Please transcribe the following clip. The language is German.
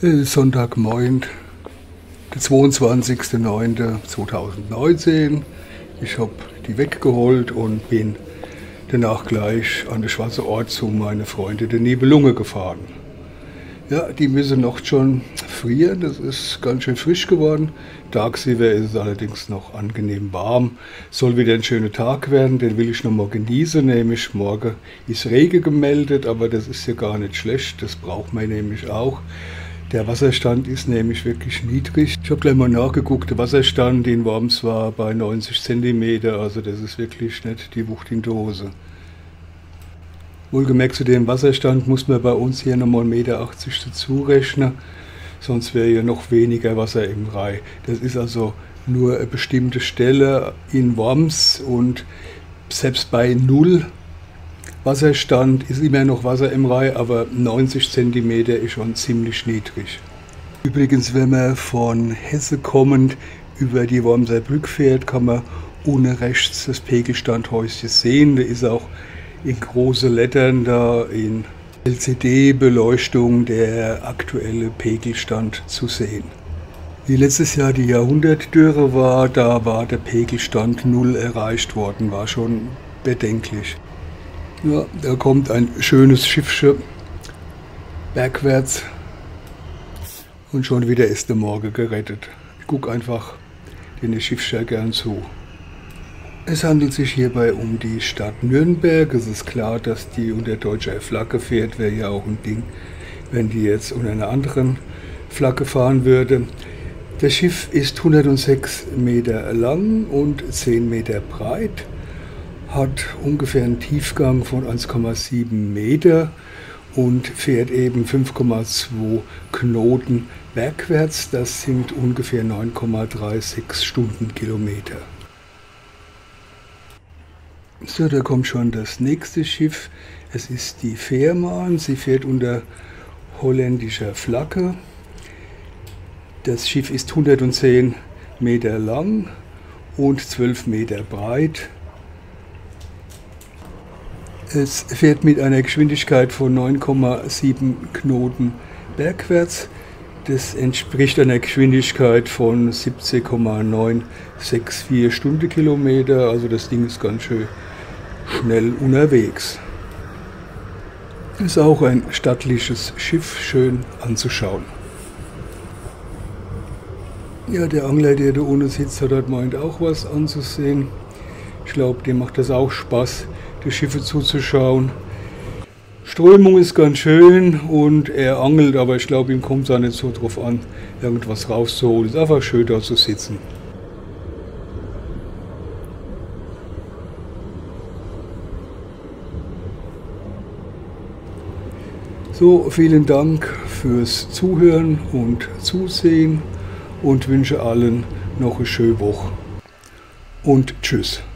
Sonntagmorgen, der 22.09.2019. Ich habe die weggeholt und bin danach gleich an den Schwarzen Ort zu meinen Freunden der Nibelunge gefahren. Ja, die müssen noch schon frieren, das ist ganz schön frisch geworden. Tagsüber ist es allerdings noch angenehm warm. Soll wieder ein schöner Tag werden, den will ich noch mal genießen, nämlich morgen ist Regen gemeldet, aber das ist ja gar nicht schlecht, das braucht man nämlich auch. Der Wasserstand ist nämlich wirklich niedrig. Ich habe gleich mal nachgeguckt, der Wasserstand in Worms war bei 90 cm, also das ist wirklich nicht die Wucht in der Hose. Wohlgemerkt, zu dem Wasserstand muss man bei uns hier nochmal 1,80 Meter dazu rechnen, sonst wäre ja noch weniger Wasser im Rhein. Das ist also nur eine bestimmte Stelle in Worms und selbst bei 0 Wasserstand ist immer noch Wasser im Rhein, aber 90 cm ist schon ziemlich niedrig. Übrigens, wenn man von Hesse kommend über die Wormser Brücke fährt, kann man unten rechts das Pegelstandhäuschen sehen. Da ist auch in große Lettern da in LCD-Beleuchtung der aktuelle Pegelstand zu sehen. Wie letztes Jahr die Jahrhundertdürre war, da war der Pegelstand 0 erreicht worden, war schon bedenklich. Ja, da kommt ein schönes Schiffchen bergwärts und schon wieder ist der Morgen gerettet. Ich gucke einfach den Schiffchen gern zu. Es handelt sich hierbei um die Stadt Nürnberg. Es ist klar, dass die unter deutscher Flagge fährt, wäre ja auch ein Ding, wenn die jetzt unter einer anderen Flagge fahren würde. Das Schiff ist 106 Meter lang und 10 Meter breit. Hat ungefähr einen Tiefgang von 1,7 Meter und fährt eben 5,2 Knoten bergwärts. Das sind ungefähr 9,36 Stundenkilometer. So, da kommt schon das nächste Schiff. Es ist die Fährmann. Sie fährt unter holländischer Flagge. Das Schiff ist 110 Meter lang und 12 Meter breit. Es fährt mit einer Geschwindigkeit von 9,7 Knoten bergwärts. Das entspricht einer Geschwindigkeit von 17,964 Stundenkilometer. Also das Ding ist ganz schön schnell unterwegs. Ist auch ein stattliches Schiff, schön anzuschauen. Ja, der Angler, der da unten sitzt, hat meint auch was anzusehen. Ich glaube, dem macht das auch Spaß, die Schiffe zuzuschauen. Strömung ist ganz schön und er angelt, aber ich glaube, ihm kommt es auch nicht so drauf an, irgendwas rauszuholen. Es ist einfach schön, da zu sitzen. So, vielen Dank fürs Zuhören und Zusehen und wünsche allen noch eine schöne Woche. Und tschüss.